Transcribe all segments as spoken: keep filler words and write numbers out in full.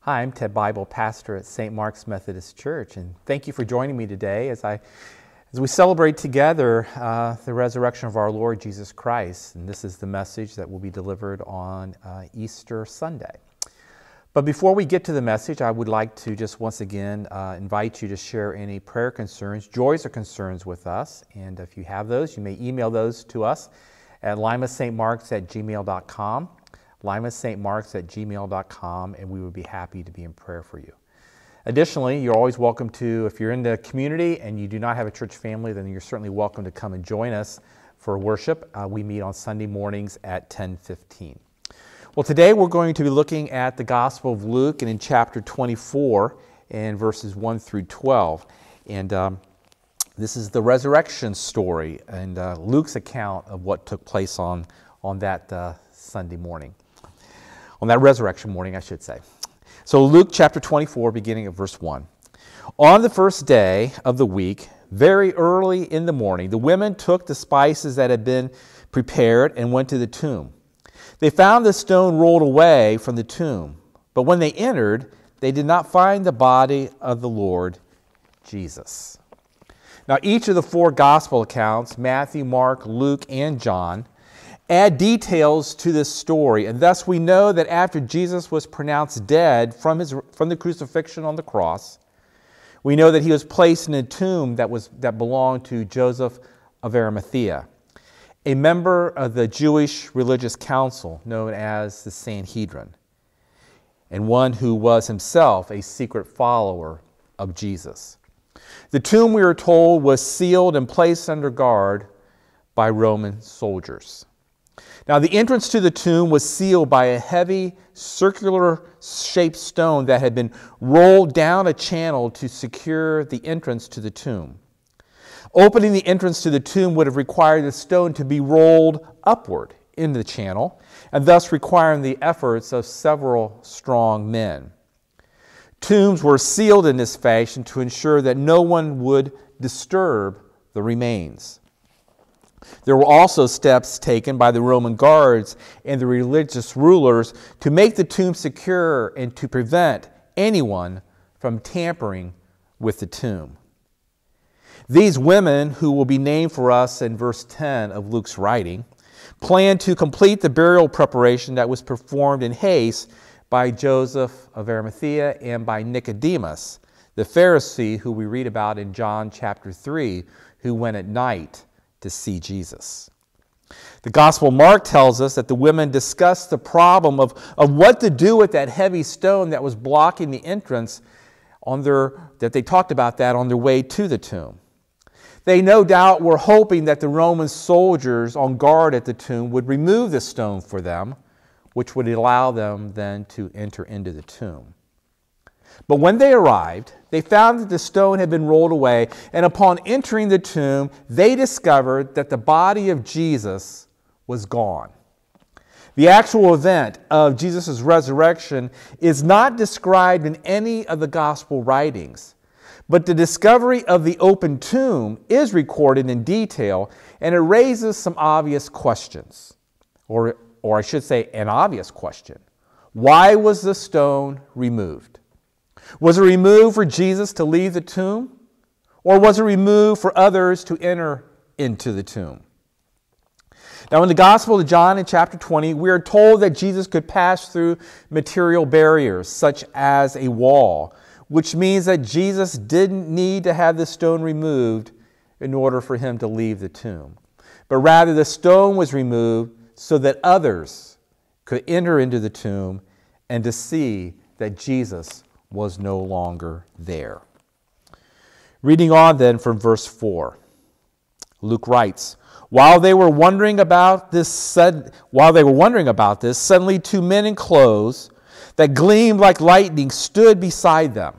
Hi, I'm Ted Bible, pastor at Saint Mark's Methodist Church, and thank you for joining me today as I, as we celebrate together uh, the resurrection of our Lord Jesus Christ. And this is the message that will be delivered on uh, Easter Sunday. But before we get to the message, I would like to just once again uh, invite you to share any prayer concerns, joys or concerns with us. And if you have those, you may email those to us at lima s t marks at gmail dot com. lima s t marks at gmail dot com, and we would be happy to be in prayer for you. Additionally, you're always welcome to, if you're in the community and you do not have a church family, then you're certainly welcome to come and join us for worship. Uh, we meet on Sunday mornings at ten fifteen. Well, today we're going to be looking at the Gospel of Luke, and in chapter twenty-four, and verses one through twelve. And um, this is the resurrection story, and uh, Luke's account of what took place on, on that uh, Sunday morning. On that resurrection morning, I should say. So Luke chapter twenty-four, beginning at verse one. On the first day of the week, very early in the morning, the women took the spices that had been prepared and went to the tomb. They found the stone rolled away from the tomb, but when they entered, they did not find the body of the Lord Jesus. Now, each of the four gospel accounts, Matthew, Mark, Luke, and John, add details to this story, and thus we know that after Jesus was pronounced dead from his from the crucifixion on the cross, we know that he was placed in a tomb that was that belonged to Joseph of Arimathea, a member of the Jewish religious council known as the Sanhedrin, and one who was himself a secret follower of Jesus. The tomb, we are told, was sealed and placed under guard by Roman soldiers. Now, the entrance to the tomb was sealed by a heavy, circular-shaped stone that had been rolled down a channel to secure the entrance to the tomb. Opening the entrance to the tomb would have required the stone to be rolled upward in the channel, and thus requiring the efforts of several strong men. Tombs were sealed in this fashion to ensure that no one would disturb the remains. There were also steps taken by the Roman guards and the religious rulers to make the tomb secure and to prevent anyone from tampering with the tomb. These women, who will be named for us in verse ten of Luke's writing, planned to complete the burial preparation that was performed in haste by Joseph of Arimathea and by Nicodemus, the Pharisee who we read about in John chapter three, who went at night to see Jesus. The Gospel Mark tells us that the women discussed the problem of, of what to do with that heavy stone that was blocking the entrance on their, that they talked about that on their way to the tomb. They no doubt were hoping that the Roman soldiers on guard at the tomb would remove the stone for them, which would allow them then to enter into the tomb. But when they arrived, they found that the stone had been rolled away, and upon entering the tomb, they discovered that the body of Jesus was gone. The actual event of Jesus' resurrection is not described in any of the gospel writings, but the discovery of the open tomb is recorded in detail, and it raises some obvious questions, or, or I should say an obvious question. Why was the stone removed? Was it removed for Jesus to leave the tomb? Or was it removed for others to enter into the tomb? Now, in the Gospel of John in chapter twenty, we are told that Jesus could pass through material barriers, such as a wall, which means that Jesus didn't need to have the stone removed in order for him to leave the tomb. But rather, the stone was removed so that others could enter into the tomb and to see that Jesus was no longer there. Reading on then from verse four, Luke writes, While they were wondering about this, sud- while they were wondering about this, suddenly two men in clothes that gleamed like lightning stood beside them.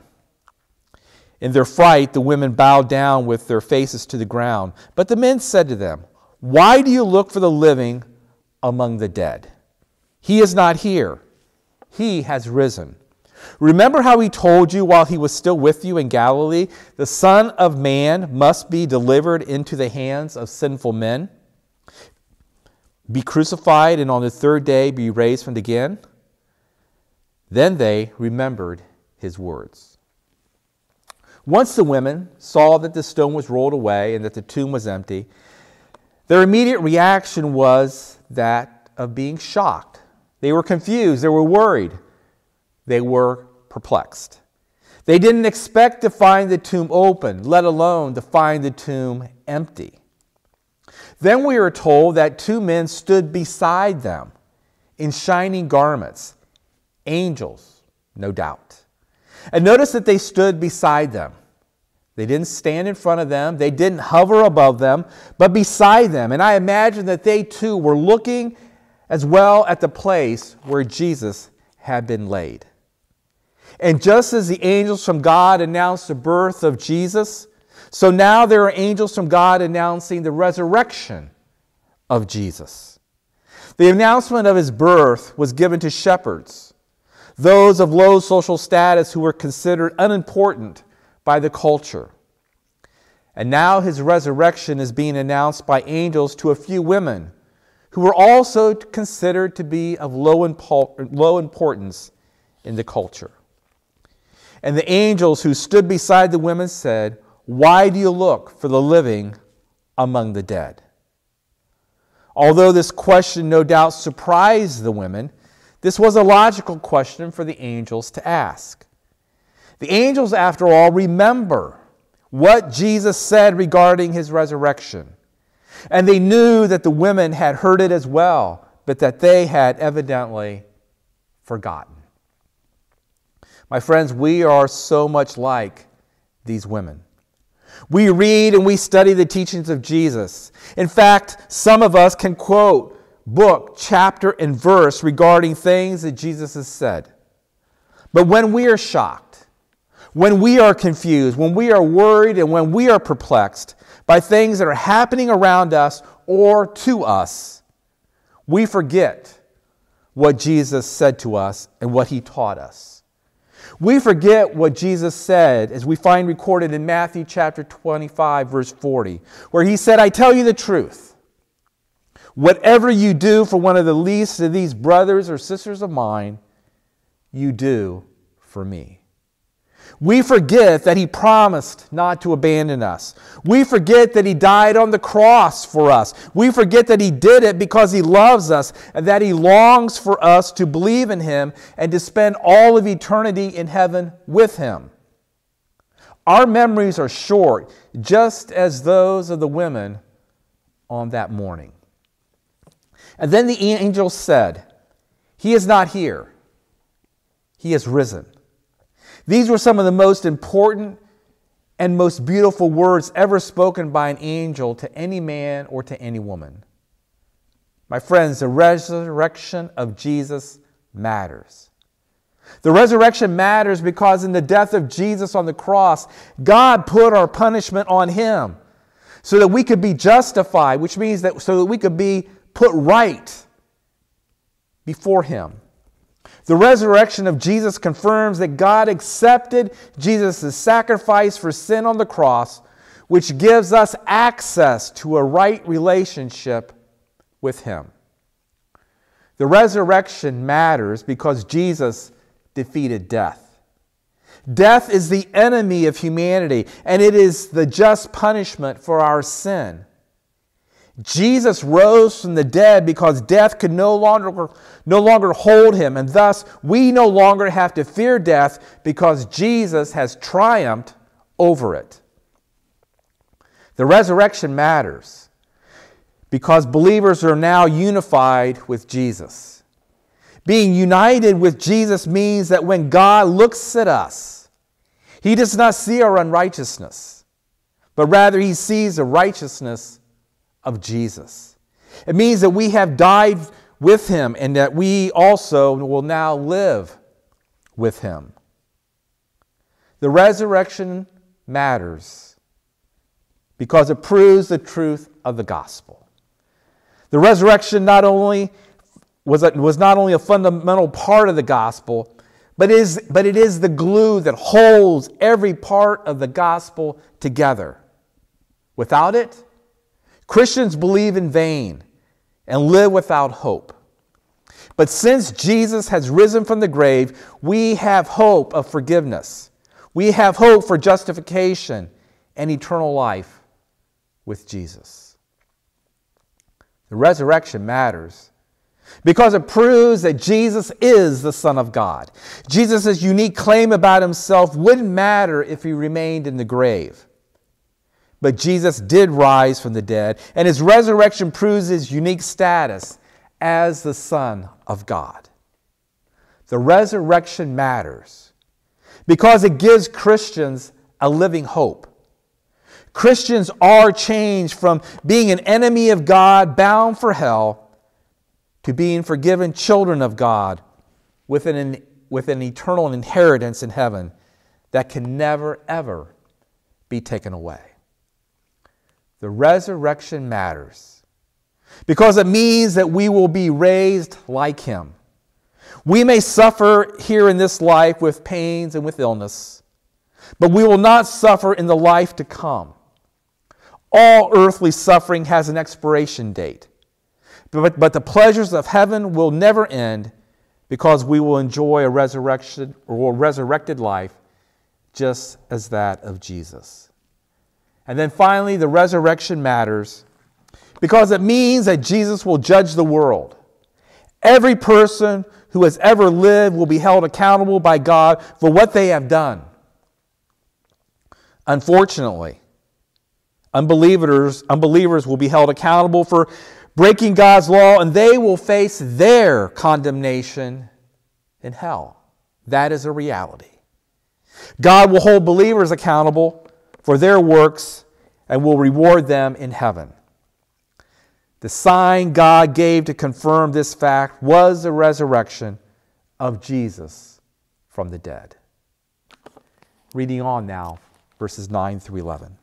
In their fright, the women bowed down with their faces to the ground. But the men said to them, Why do you look for the living among the dead? He is not here. He has risen. Remember how he told you while he was still with you in Galilee, the Son of Man must be delivered into the hands of sinful men, be crucified, and on the third day be raised from the again? Then they remembered his words. Once the women saw that the stone was rolled away and that the tomb was empty, their immediate reaction was that of being shocked. They were confused. They were worried. They were perplexed. They didn't expect to find the tomb open, let alone to find the tomb empty. Then we are told that two men stood beside them in shining garments, angels, no doubt. And notice that they stood beside them. They didn't stand in front of them. They didn't hover above them, but beside them. And I imagine that they too were looking as well at the place where Jesus had been laid. And just as the angels from God announced the birth of Jesus, so now there are angels from God announcing the resurrection of Jesus. The announcement of his birth was given to shepherds, those of low social status who were considered unimportant by the culture. And now his resurrection is being announced by angels to a few women who were also considered to be of low, impo- low importance in the culture. And the angels who stood beside the women said, "Why do you look for the living among the dead?" Although this question no doubt surprised the women, this was a logical question for the angels to ask. The angels, after all, remember what Jesus said regarding his resurrection. And they knew that the women had heard it as well, but that they had evidently forgotten. My friends, we are so much like these women. We read and we study the teachings of Jesus. In fact, some of us can quote book, chapter, and verse regarding things that Jesus has said. But when we are shocked, when we are confused, when we are worried, and when we are perplexed by things that are happening around us or to us, we forget what Jesus said to us and what he taught us. We forget what Jesus said, as we find recorded in Matthew chapter twenty-five, verse forty, where he said, "I tell you the truth. Whatever you do for one of the least of these brothers or sisters of mine, you do for me." We forget that he promised not to abandon us. We forget that he died on the cross for us. We forget that he did it because he loves us and that he longs for us to believe in him and to spend all of eternity in heaven with him. Our memories are short, just as those of the women on that morning. And then the angel said, "He is not here. He is risen." These were some of the most important and most beautiful words ever spoken by an angel to any man or to any woman. My friends, the resurrection of Jesus matters. The resurrection matters because in the death of Jesus on the cross, God put our punishment on him so that we could be justified, which means that so that we could be put right before him. The resurrection of Jesus confirms that God accepted Jesus' sacrifice for sin on the cross, which gives us access to a right relationship with him. The resurrection matters because Jesus defeated death. Death is the enemy of humanity, and it is the just punishment for our sin. Jesus rose from the dead because death could no longer, no longer hold him, and thus we no longer have to fear death because Jesus has triumphed over it. The resurrection matters because believers are now unified with Jesus. Being united with Jesus means that when God looks at us, he does not see our unrighteousness, but rather he sees the righteousness of Jesus. It means that we have died with him and that we also will now live with him. The resurrection matters because it proves the truth of the gospel. The resurrection not only was, a, was not only a fundamental part of the gospel, but is, but it is the glue that holds every part of the gospel together. Without it, Christians believe in vain and live without hope. But since Jesus has risen from the grave, we have hope of forgiveness. We have hope for justification and eternal life with Jesus. The resurrection matters because it proves that Jesus is the Son of God. Jesus' unique claim about himself wouldn't matter if he remained in the grave. But Jesus did rise from the dead, and his resurrection proves his unique status as the Son of God. The resurrection matters because it gives Christians a living hope. Christians are changed from being an enemy of God, bound for hell, to being forgiven children of God with an, with an eternal inheritance in heaven that can never, ever be taken away. The resurrection matters because it means that we will be raised like him. We may suffer here in this life with pains and with illness, but we will not suffer in the life to come. All earthly suffering has an expiration date, but, but the pleasures of heaven will never end because we will enjoy a resurrection or resurrected life just as that of Jesus. And then finally, the resurrection matters because it means that Jesus will judge the world. Every person who has ever lived will be held accountable by God for what they have done. Unfortunately, unbelievers, unbelievers will be held accountable for breaking God's law, and they will face their condemnation in hell. That is a reality. God will hold believers accountable for their works and will reward them in heaven. The sign God gave to confirm this fact was the resurrection of Jesus from the dead. Reading on now, verses nine through eleven.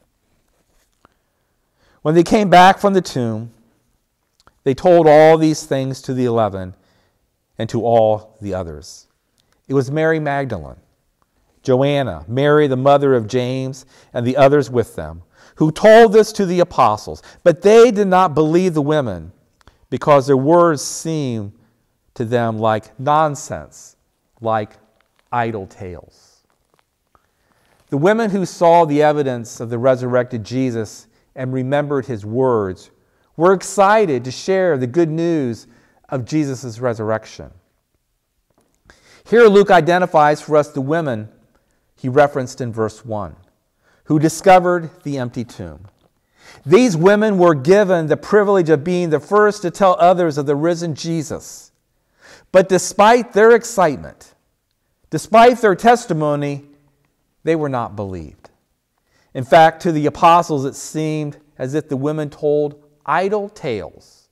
When they came back from the tomb, they told all these things to the eleven and to all the others. It was Mary Magdalene, Joanna, Mary the mother of James, and the others with them, who told this to the apostles. But they did not believe the women, because their words seemed to them like nonsense, like idle tales. The women who saw the evidence of the resurrected Jesus and remembered his words were excited to share the good news of Jesus' resurrection. Here Luke identifies for us the women he referenced in verse one, who discovered the empty tomb. These women were given the privilege of being the first to tell others of the risen Jesus. But despite their excitement, despite their testimony, they were not believed. In fact, to the apostles it seemed as if the women told idle tales,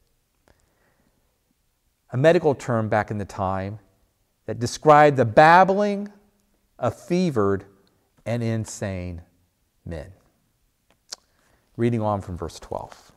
a medical term back in the time that described the babbling of fevered and insane men. Reading on from verse twelve.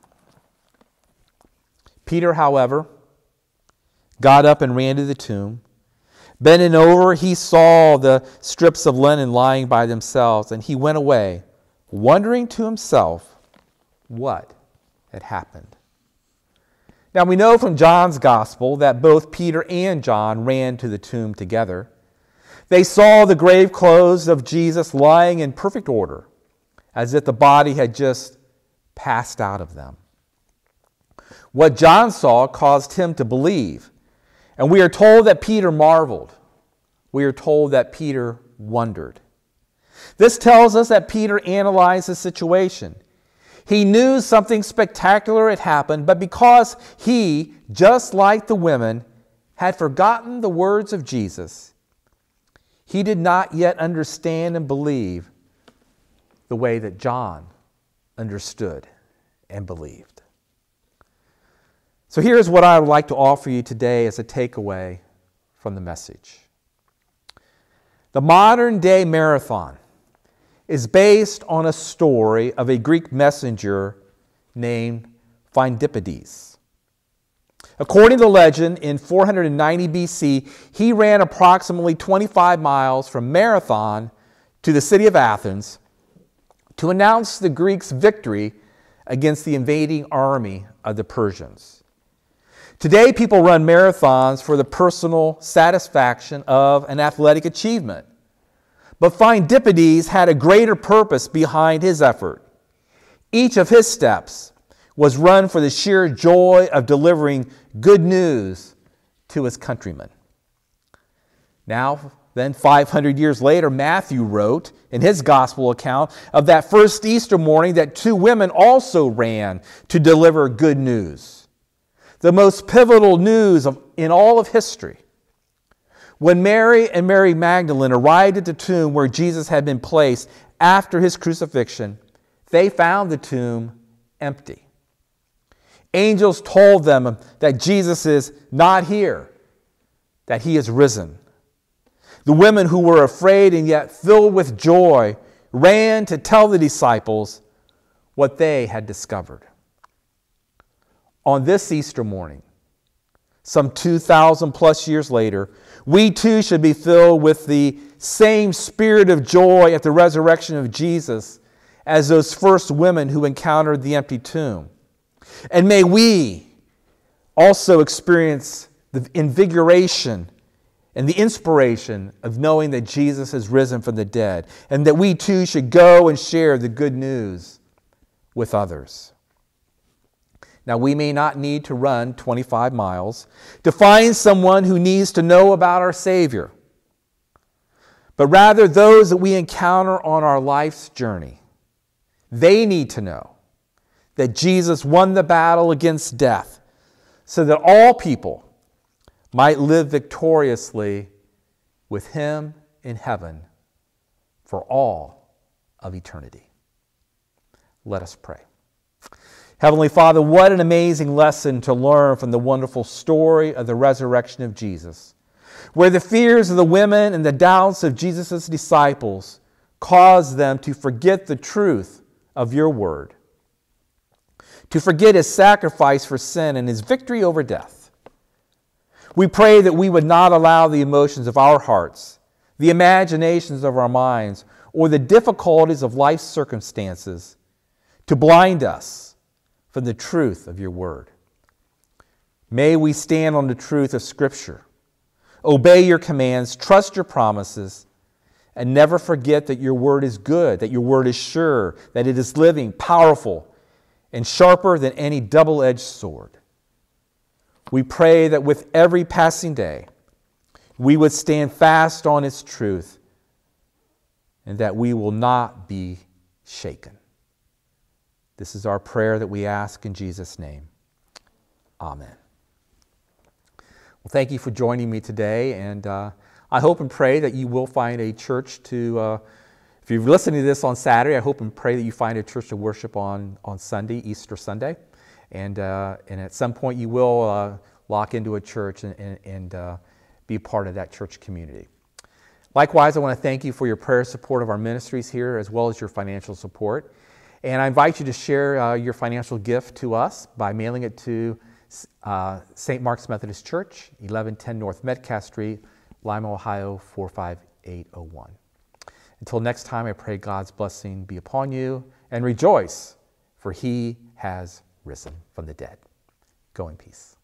Peter, however, got up and ran to the tomb. Bending over, he saw the strips of linen lying by themselves, and he went away, wondering to himself what had happened. Now we know from John's gospel that both Peter and John ran to the tomb together. They saw the grave clothes of Jesus lying in perfect order, as if the body had just passed out of them. What John saw caused him to believe, and we are told that Peter marveled. We are told that Peter wondered. This tells us that Peter analyzed the situation. He knew something spectacular had happened, but because he, just like the women, had forgotten the words of Jesus, he did not yet understand and believe the way that John understood and believed. So here's what I would like to offer you today as a takeaway from the message. The modern day marathon is based on a story of a Greek messenger named Pheidippides. According to legend, in four hundred ninety B C, he ran approximately twenty-five miles from Marathon to the city of Athens to announce the Greeks' victory against the invading army of the Persians. Today, people run marathons for the personal satisfaction of an athletic achievement. But Phindipides had a greater purpose behind his effort. Each of his steps was run for the sheer joy of delivering good news to his countrymen. Now, then, five hundred years later, Matthew wrote in his gospel account of that first Easter morning that two women also ran to deliver good news. The most pivotal news of, in all of history. When Mary and Mary Magdalene arrived at the tomb where Jesus had been placed after his crucifixion, they found the tomb empty. Angels told them that Jesus is not here, that he is risen. The women, who were afraid and yet filled with joy, ran to tell the disciples what they had discovered. On this Easter morning, some two thousand plus years later, we too should be filled with the same spirit of joy at the resurrection of Jesus as those first women who encountered the empty tomb. And may we also experience the invigoration and the inspiration of knowing that Jesus has risen from the dead, and that we too should go and share the good news with others. Now, we may not need to run twenty-five miles to find someone who needs to know about our Savior, but rather those that we encounter on our life's journey. They need to know that Jesus won the battle against death so that all people might live victoriously with him in heaven for all of eternity. Let us pray. Heavenly Father, what an amazing lesson to learn from the wonderful story of the resurrection of Jesus, where the fears of the women and the doubts of Jesus' disciples caused them to forget the truth of your word, to forget his sacrifice for sin and his victory over death. We pray that we would not allow the emotions of our hearts, the imaginations of our minds, or the difficulties of life's circumstances to blind us from the truth of your word. May we stand on the truth of Scripture, obey your commands, trust your promises, and never forget that your word is good, that your word is sure, that it is living, powerful, and sharper than any double-edged sword. We pray that with every passing day, we would stand fast on its truth and that we will not be shaken. This is our prayer that we ask in Jesus' name. Amen. Well, thank you for joining me today, and uh, I hope and pray that you will find a church to, uh, if you're listening to this on Saturday, I hope and pray that you find a church to worship on, on Sunday, Easter Sunday, and, uh, and at some point you will uh, lock into a church and, and, and uh, be part of that church community. Likewise, I want to thank you for your prayer support of our ministries here, as well as your financial support. And I invite you to share uh, your financial gift to us by mailing it to uh, Saint Mark's Methodist Church, eleven ten North Metcalf Street, Lima, Ohio, four five eight oh one. Until next time, I pray God's blessing be upon you, and rejoice, for he has risen from the dead. Go in peace.